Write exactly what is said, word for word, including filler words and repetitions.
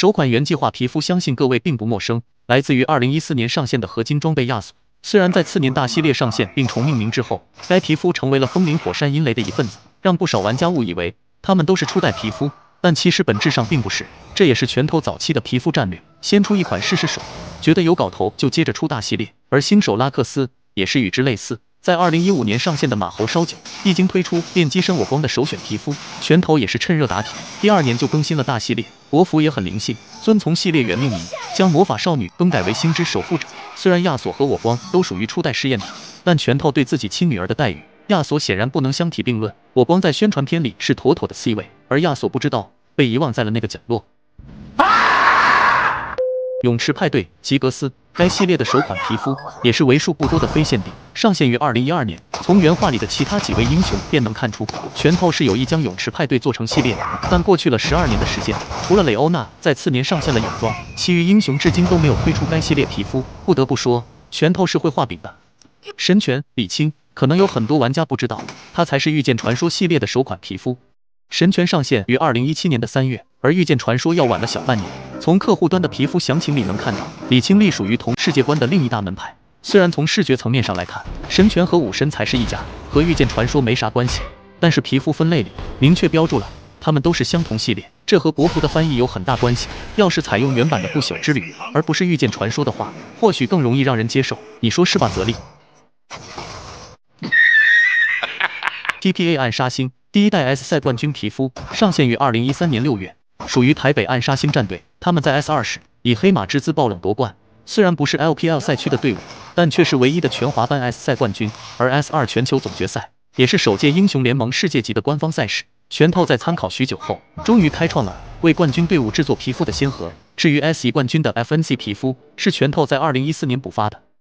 首款原计划皮肤相信各位并不陌生，来自于二零一四年上线的合金装备亚索。虽然在次年大系列上线并重命名之后，该皮肤成为了风林火山阴雷的一份子，让不少玩家误以为它们都是初代皮肤，但其实本质上并不是。这也是拳头早期的皮肤战略，先出一款试试手，觉得有搞头就接着出大系列。而新手拉克斯也是与之类似。 在二零一五年上线的马猴烧酒，一经推出便跻身我光的首选皮肤，拳头也是趁热打铁。第二年就更新了大系列，国服也很灵性，遵从系列原命名，将魔法少女更改为星之守护者。虽然亚索和我光都属于初代试验体，但拳头对自己亲女儿的待遇，亚索显然不能相提并论。我光在宣传片里是妥妥的 C 位，而亚索不知道被遗忘在了那个角落。泳池派对吉格斯。 该系列的首款皮肤也是为数不多的非限定，上线于二零一二年。从原画里的其他几位英雄便能看出，拳头是有意将泳池派对做成系列的。但过去了十二年的时间，除了蕾欧娜在次年上线了泳装，其余英雄至今都没有推出该系列皮肤。不得不说，拳头是会画饼的。神拳李青，可能有很多玩家不知道，他才是御剑传说系列的首款皮肤。 神拳上线于二零一七年的三月，而御剑传说要晚了小半年。从客户端的皮肤详情里能看到，李青隶属于同世界观的另一大门派。虽然从视觉层面上来看，神拳和武神才是一家，和御剑传说没啥关系，但是皮肤分类里明确标注了，他们都是相同系列。这和国服的翻译有很大关系。要是采用原版的不朽之旅，而不是御剑传说的话，或许更容易让人接受。你说是吧，泽力 ？T P A 暗杀星。 第一代 S 赛冠军皮肤上线于二零一三年六月，属于台北暗杀星战队。他们在 S 二时以黑马之姿爆冷夺冠，虽然不是 L P L 赛区的队伍，但却是唯一的全华班 S 赛冠军。而 S 二全球总决赛也是首届英雄联盟世界级的官方赛事。拳头在参考许久后，终于开创了为冠军队伍制作皮肤的先河。至于 S 一冠军的 F N C 皮肤，是拳头在二零一四年补发的。